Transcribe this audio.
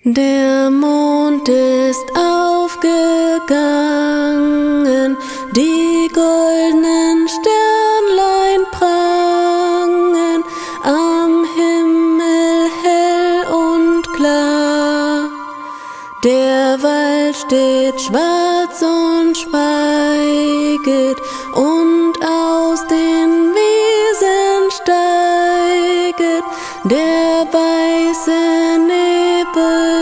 Der Mond ist aufgegangen, die goldenen Sternlein prangen am Himmel hell und klar. Der Wald steht schwarz und schweiget, und aus den Wiesen steiget der weiße Nebel